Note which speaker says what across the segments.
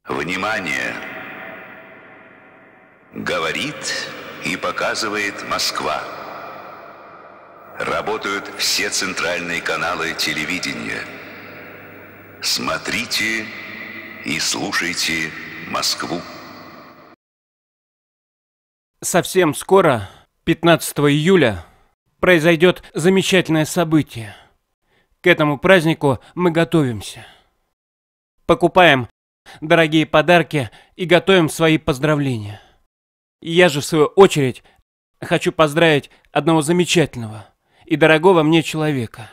Speaker 1: Внимание! Говорит и показывает Москва. Работают все центральные каналы телевидения. Смотрите и слушайте Москву.
Speaker 2: Совсем скоро, 15 июля, произойдет замечательное событие. К этому празднику мы готовимся. Покупаем дорогие подарки и готовим свои поздравления. Я же, в свою очередь, хочу поздравить одного замечательного и дорогого мне человека.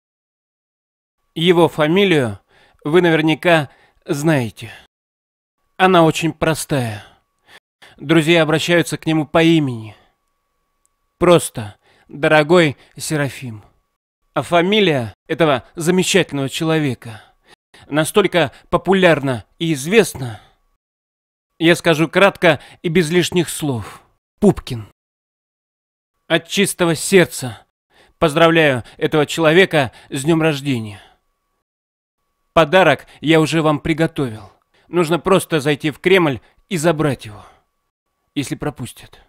Speaker 2: Его фамилию вы наверняка знаете. Она очень простая. Друзья обращаются к нему по имени. Просто «Дорогой Серафим». А фамилия этого замечательного человека настолько популярна и известна, я скажу кратко и без лишних слов. Пупкин. От чистого сердца поздравляю этого человека с днем рождения. Подарок я уже вам приготовил. Нужно просто зайти в Кремль и забрать его, если пропустят.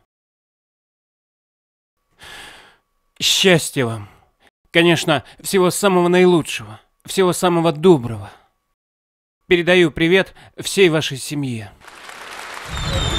Speaker 2: Счастья вам. Конечно, всего самого наилучшего, всего самого доброго. Передаю привет всей вашей семье.